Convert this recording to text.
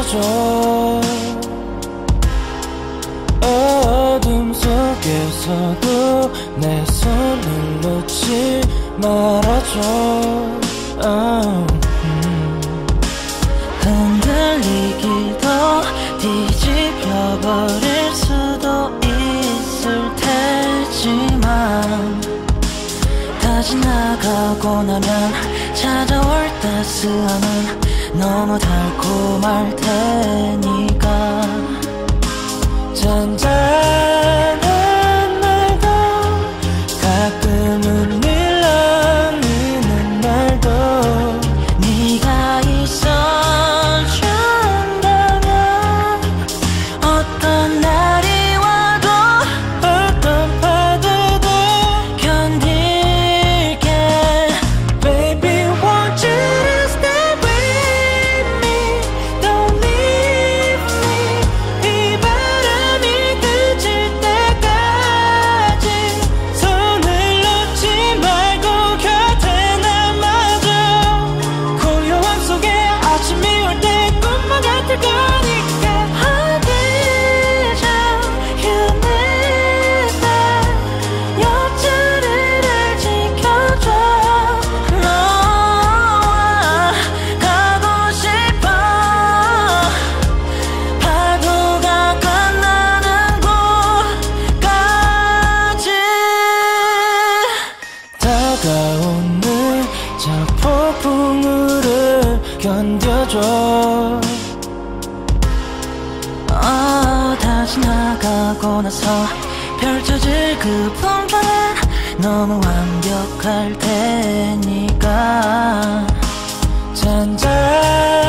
말아줘. 어둠 속에서도 내 손을 놓지 말아줘. 흔들리기도 뒤집혀버릴 수도 있을 테지만 다시 나가고 나면 찾아올 따스함은 너무 달콤할 테니까. 잔잔한 말도 가끔은 밀어내는 말도 네가 있어준다면 어떤 날이 와도 어떤 파도도 견딜게. Baby won't you stay with me, don't leave me. 이 바람이 그칠 때까지 손을 놓지 말고 곁에 남아줘. 고요함 속에 아침이 올 때 꿈만 같을 거니까. 어디서 휴대폰 옆자리를 지켜줘. 너와 가고 싶어. 파도가 건너는 곳까지. 다가오는 저 폭풍우를 견뎌줘. 다시 나가고 나서 펼쳐질 그 풍경은 너무 완벽할 테니까. 잔잔